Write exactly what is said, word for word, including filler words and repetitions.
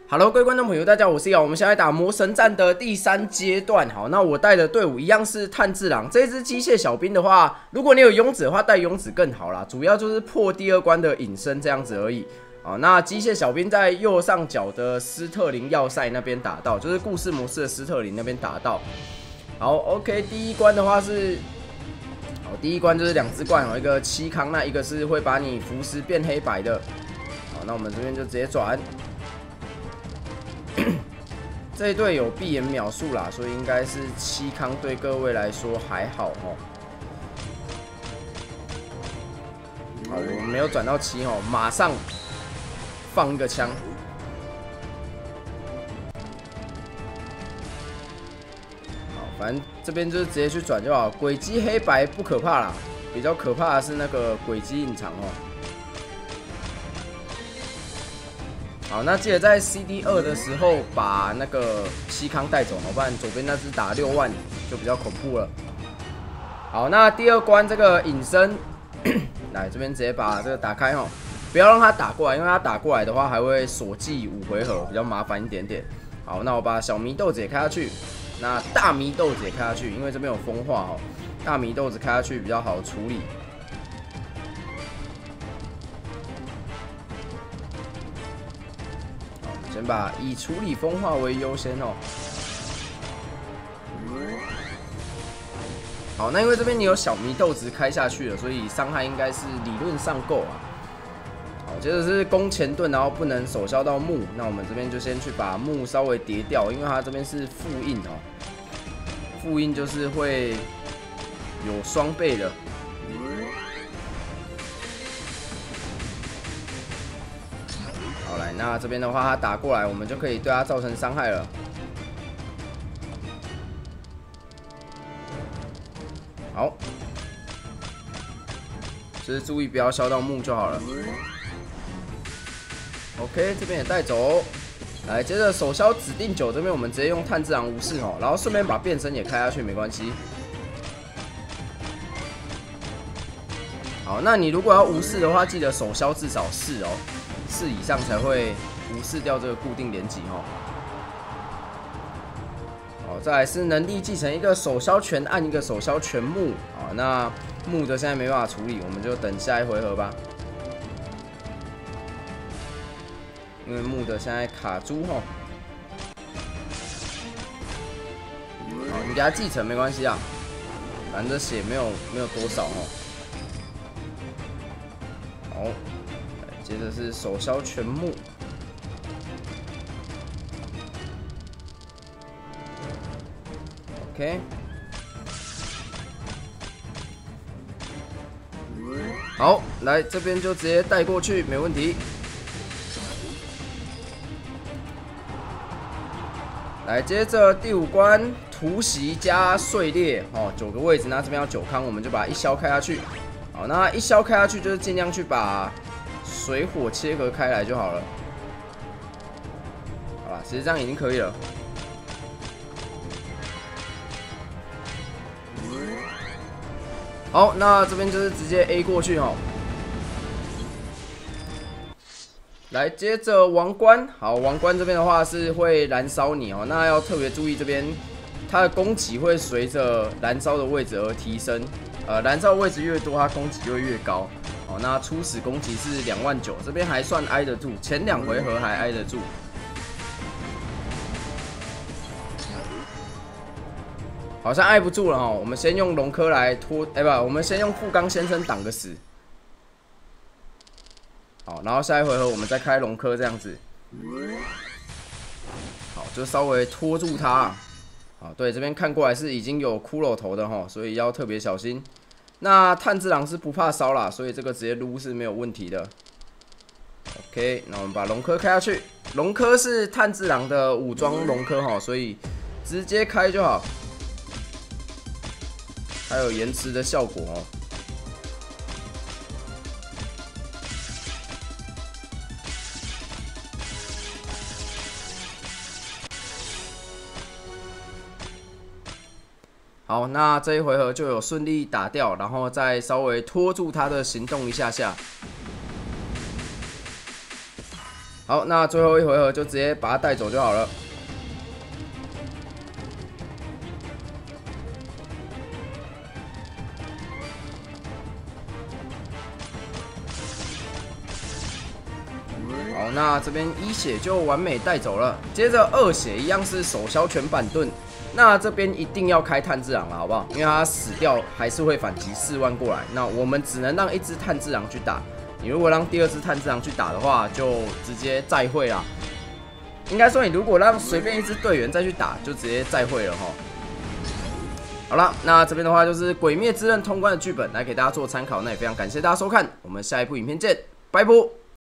Hello， 各位观众朋友，大家好，我是瑶。我们现在打魔神战的第三阶段。好，那我带的队伍一样是炭治郎。这只机械小兵的话，如果你有庸子的话，带庸子更好啦。主要就是破第二关的隐身这样子而已。好，那机械小兵在右上角的斯特林要塞那边打到，就是故事模式的斯特林那边打到。好 ，OK， 第一关的话是，好，第一关就是两只怪哦，一个七康，那一个是会把你腐蚀变黑白的。好，那我们这边就直接转。这一队有闭眼秒数啦，所以应该是七康对各位来说还好哦。好，我没有转到七哦，马上放一个枪。好，反正这边就是直接去转就好。轨迹黑白不可怕啦，比较可怕的是那个轨迹隐藏哦。好，那记得在 C D 二的时候把那个西康带走，不然左边那只打六万就比较恐怖了。好，那第二关这个隐身，来这边直接把这个打开哦，不要让他打过来，因为他打过来的话还会锁记五回合，比较麻烦一点点。好，那我把小祢豆子也开下去，那大祢豆子也开下去，因为这边有风化哦，大祢豆子开下去比较好处理。先把以处理风化为优先哦。好，那因为这边你有小祢豆子开下去了，所以伤害应该是理论上够啊。好，接着是攻前盾，然后不能手消到木，那我们这边就先去把木稍微叠掉，因为它这边是复印哦。复印就是会有双倍的。好，来，那这边的话，他打过来，我们就可以对他造成伤害了。好，就是注意不要烧到木就好了。OK， 这边也带走。来，接着手消指定九这边，我们直接用炭治郎无视哦，然后顺便把变身也开下去，没关系。好，那你如果要无视的话，记得手消至少四哦。四以上才会无视掉这个固定连击哦。好，再来是能力继承，一个手消全按，一个手消全木啊。那木的现在没办法处理，我们就等下一回合吧。因为木的现在卡住哦。好，你给他继承没关系啊，反正血没有没有多少哦。好。接着是手消全木 ，OK， 好，来这边就直接带过去，没问题。来，接着第五关突袭加碎裂哦，九个位置，那这边要九康，我们就把一消开下去。好，那一消开下去就是尽量去把水火切割开来就好了。好了，其实这样已经可以了。好，那这边就是直接 A 过去哦。来，接着王冠，好，王冠这边的话是会燃烧你哦，那要特别注意这边它的攻击会随着燃烧的位置而提升，呃，燃烧的位置越多，它攻击就会越高。哦，那初始攻击是两万九，这边还算挨得住，前两回合还挨得住。好像挨不住了哈，我们先用龙科来拖，哎、欸、不，我们先用富冈先生挡个死。好，然后下一回合我们再开龙科这样子。好，就稍微拖住他。好，对，这边看过来是已经有骷髅头的哈，所以要特别小心。那炭治郎是不怕烧啦，所以这个直接撸是没有问题的。OK， 那我们把龙科开下去。龙科是炭治郎的武装龙科哈，所以直接开就好。还有延迟的效果哦。好，那这一回合就有顺利打掉，然后再稍微拖住他的行动一下下。 好，那最后一回合就直接把他带走就好了。好，那这边一血就完美带走了。接着二血一样是手削全板盾，那这边一定要开炭治郎了，好不好？因为他死掉还是会反击四万过来，那我们只能让一只炭治郎去打。你如果让第二只炭治郎去打的话，就直接再会啦。应该说，你如果让随便一支队员再去打，就直接再会了哈。好了，那这边的话就是《鬼灭之刃》通关的剧本，来给大家做参考。那也非常感谢大家收看，我们下一部影片见，拜拜。